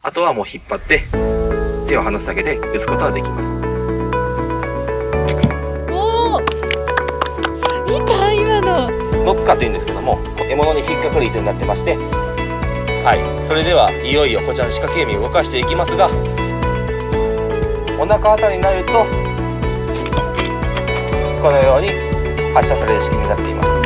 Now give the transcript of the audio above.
あとはもう引っ張って手を離すだけで打つことができます。 おお、見た今の。 ノッカーというんですけども、獲物に引っかかる糸になってまして、はい、それではいよいよこちらの仕掛け網を動かしていきますが、お腹あたりになるとこのように発射される仕組みになっています。